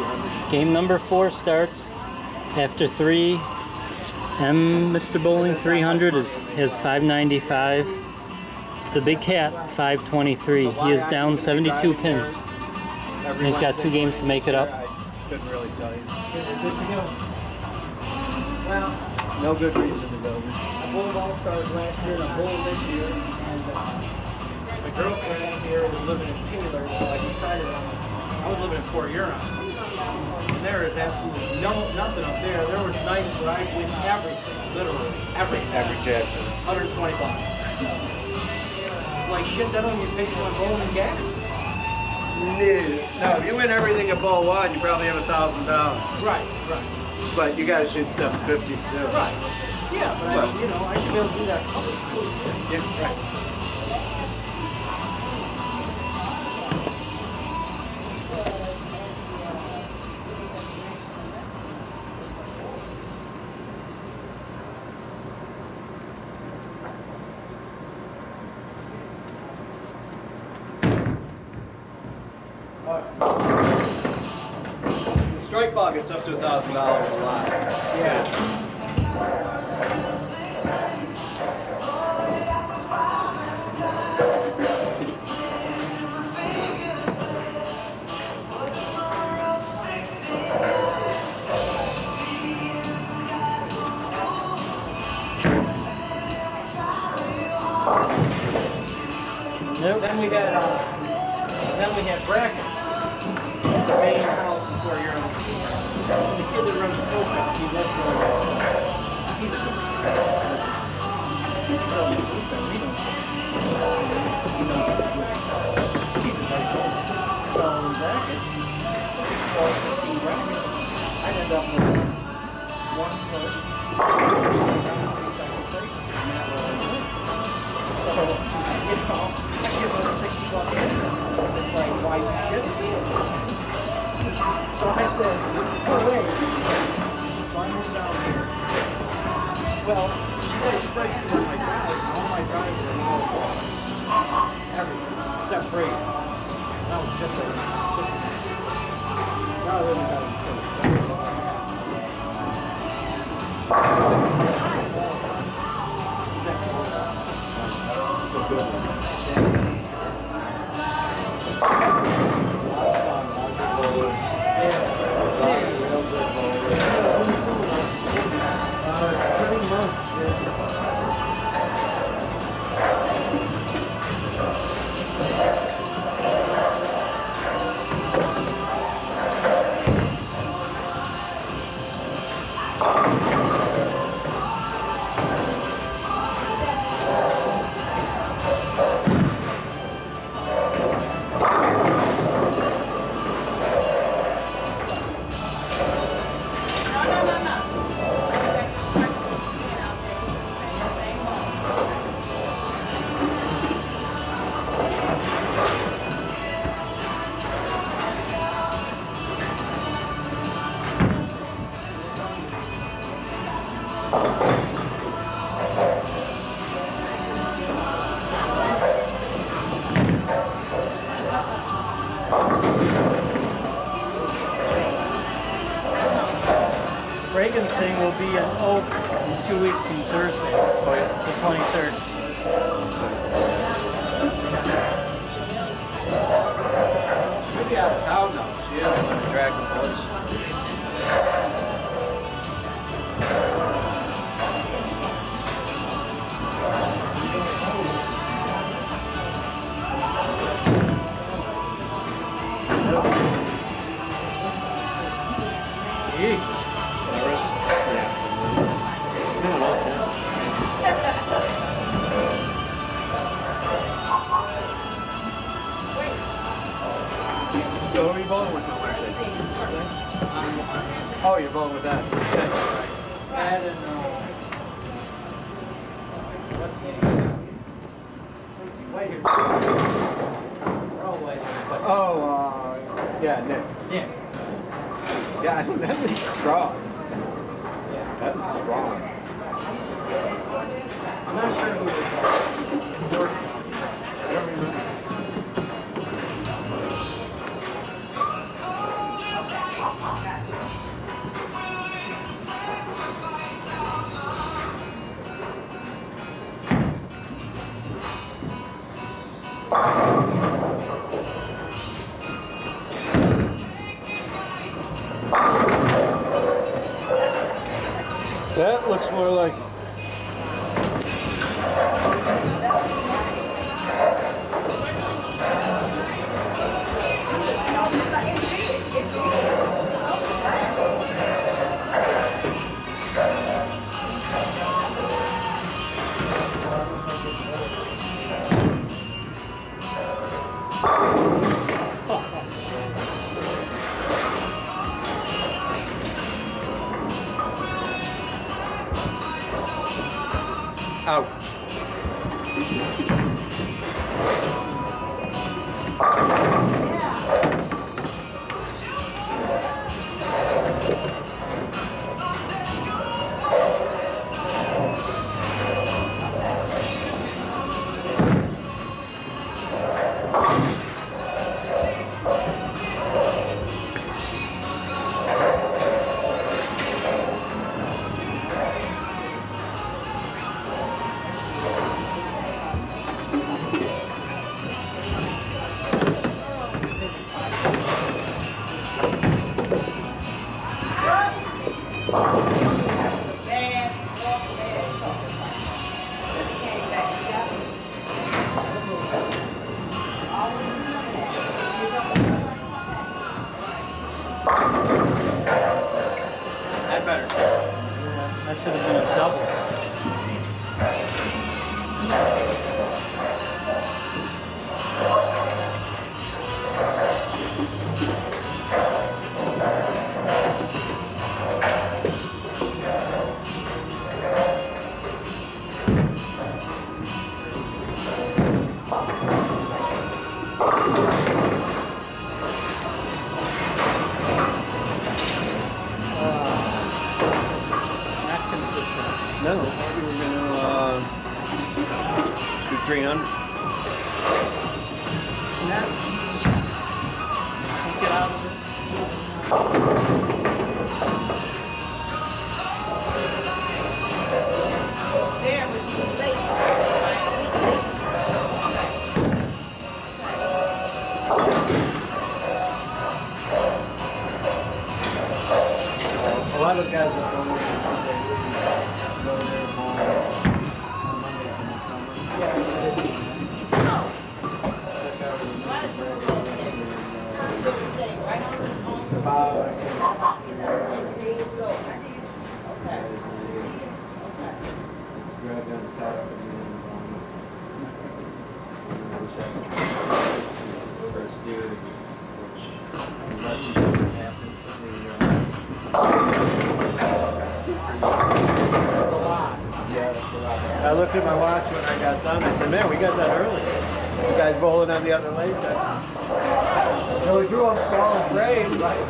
Game number 4 starts after 3. Mr. Bowling 300 has 595. The Big Cat 523. He is down 72 pins. And he's got 2 games to make it up. I couldn't really tell you. Well, no good reason to go. I bowled All-Stars last year and I bowled this year. And my girlfriend here was living in Taylor, so I decided I was living in Port Huron. And there is absolutely nothing up there. There was nights where I win everything, literally everything. Every jackson. $120. It's like shit, that don't even pay for my bowling gas. No, if you win everything at Bowl 1, you probably have $1,000. Right. But you got to shoot 750 too. Right. Yeah, but I mean, I should be able to do that cover too. Yeah, right. The strike ball gets up to $1,000 a lot. Yeah. Nope. Then we had brackets. At the main house before you're on. The kid that runs the pro shop, he left for the rest. He's a good So in brackets, 15 brackets, I ended up with 1 first, second place, and that was it. So, I give them $60 in. It's like, why you shit? So I said, oh wait. So I moved down here. Well, she got a spreadsheet on my drive. All my drives are all water. Everything, except free. That was just a now I live in Garden City. So good. Reagan's thing will be in Oak in 2 weeks from Thursday, the 23rd. She'll be out of town now. She hasn't been dragging place. My wrist snapped. So who are you bowling with on Wednesday? Oh, you're bowling with that. Ed and what's his name? Wait here. We're all white. Oh, yeah, Nick. Yeah. Yeah, that was strong. Yeah. That was strong. I'm not sure who it was. I don't remember. That looks more like ouch. That better. That should have been a double. Not consistent. No, we were gonna do 300. Get out of it. There, but you were late. A lot of guys are going there go there tomorrow. On Monday from the summer. Check out the Bob, I can't grab down the top of the first series, which unless something happens to the I looked at my watch when I got done. I said, man, we got done early. You guys bowling on the other lanes. So we drew up small and brave, right?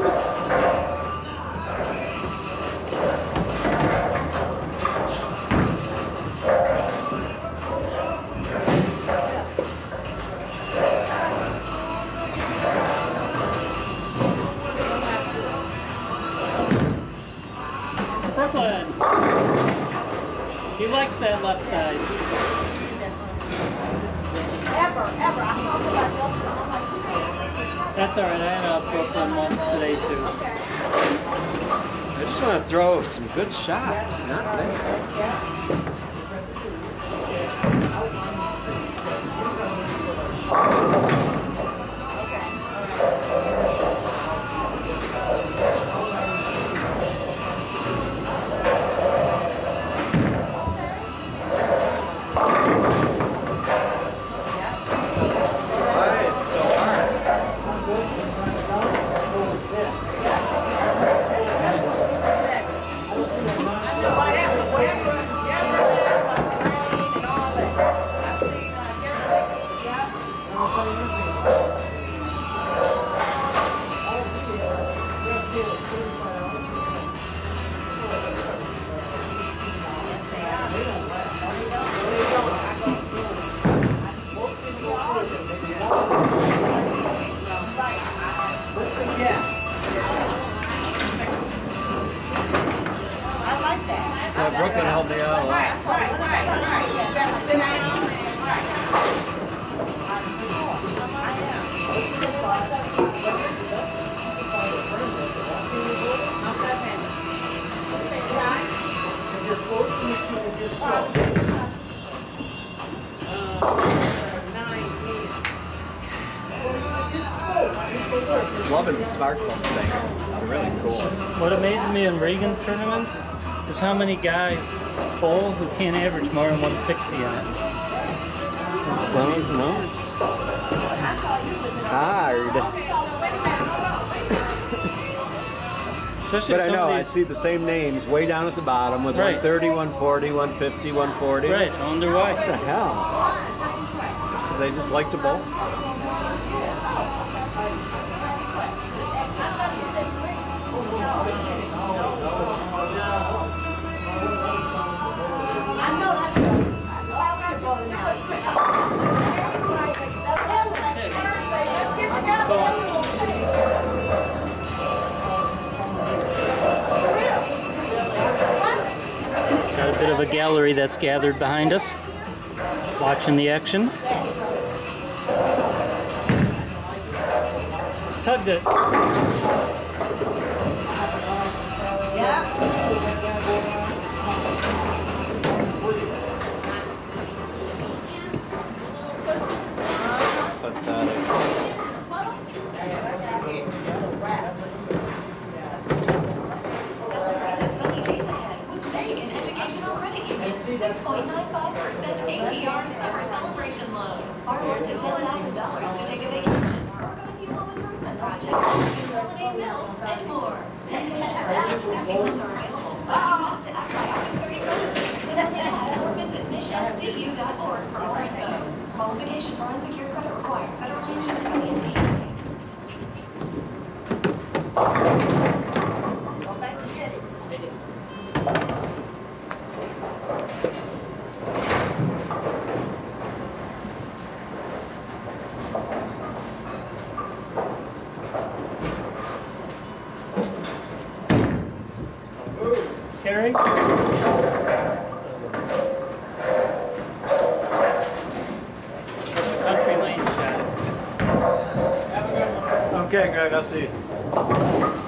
Brooklyn. He likes that left side. Ever. I thought about it. That's alright. I had a Brooklyn once today too. I just want to throw some good shots. Not there. Why is it so hard? Whatever. help me out a lot. Right. You gotta sit down. Loving the smartphone thing. They're really cool. What amazes me in Regan's tournaments is how many guys bowl who can't average more than 160 on it. Well, no, it's hard. Especially But I some know, of I these, see the same names way down at the bottom with Right. 130, 140, 150, 140. right, I wonder why. What the hell? So they just like to bowl? Got a bit of a gallery that's gathered behind us, watching the action. Tugged it. Michigan Educational Credit Union, 6.95% APR summer celebration loan. Borrow up to $10,000 to take a vacation, work on a new home improvement project, consolidate bills, and more. And terms and conditions are available, but you have to act by August 31st. Apply or visit missioncu.org for more info. Qualification for unsecured credit required. Federally insured by the NCAA. Carrie? Country lane shot. Okay, Greg, I'll see you.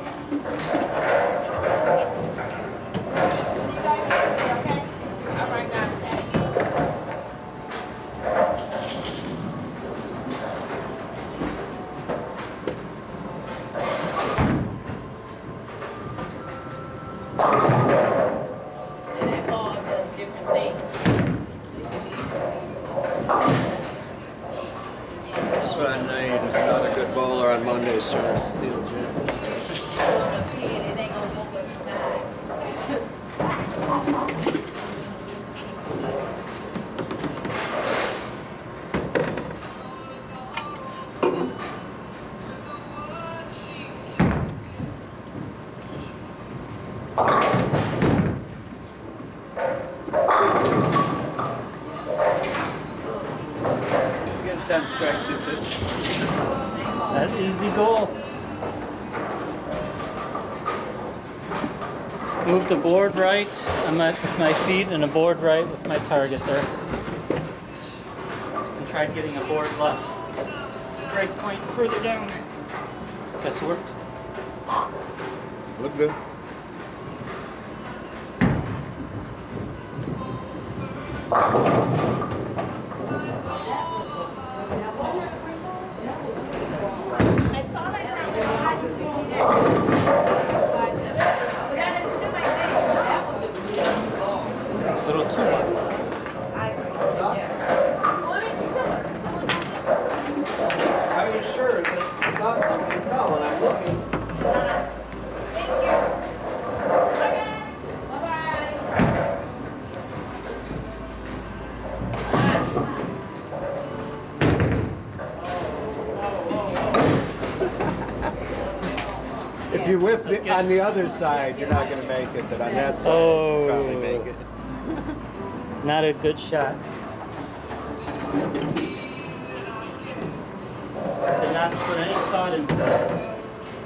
Sven Knight is not a good bowler on Mondays, sir. Steel Jim. Get 10 strikes, 250. That is the goal. Move the board right. I'm at with my feet and a board right with my target there. And tried getting a board left. Break point further down. Guess it worked. Look good. Little too much. I was sure that about something fell when I'm looking. If you whip on the other side, you're not going to make it, but on that side, you'll probably make it. Not a good shot. Did not put any thought into that.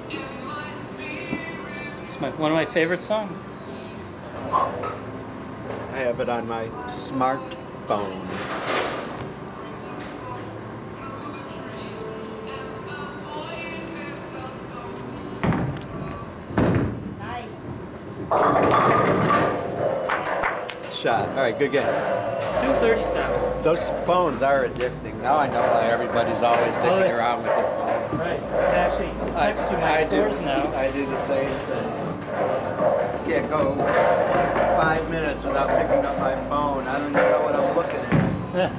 It's one of my favorite songs. I have it on my smartphone. Shot. All right, good game. 237. Those phones are addicting. Now I know why everybody's always sticking Oh, yeah. around with their phone. Right. Actually, text you my scores now. I do the same thing. Can't go 5 minutes without picking up my phone. I don't even know what I'm looking at.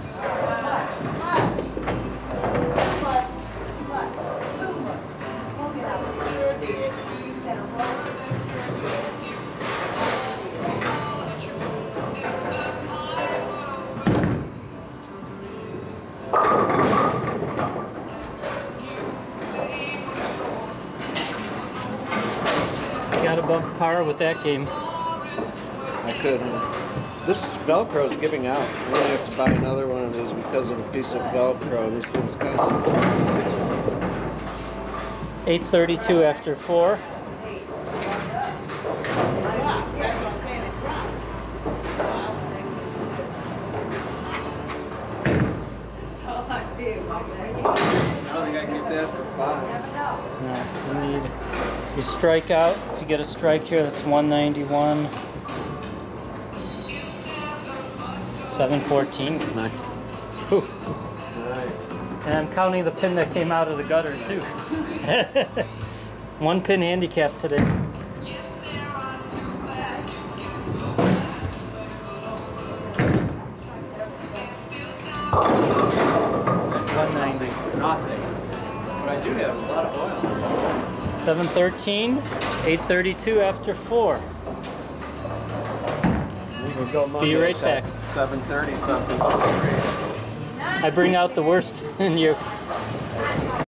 Got above par with that game. I couldn't. This Velcro's giving out. I'm gonna have to buy another one of these because of a piece of Velcro. This thing's costing $60. 8:32 after 4. I don't think I can get that for $5. No, you need. You strike out. If you get a strike here, that's 191. 714. Nice. Whew. Nice. And I'm counting the pin that came out of the gutter too. 1 pin handicap today. Nothing. But I do have a lot of oil. 713. 8:32 after 4. We'll go Monday right at back. 7:30 something. I bring out the worst in you.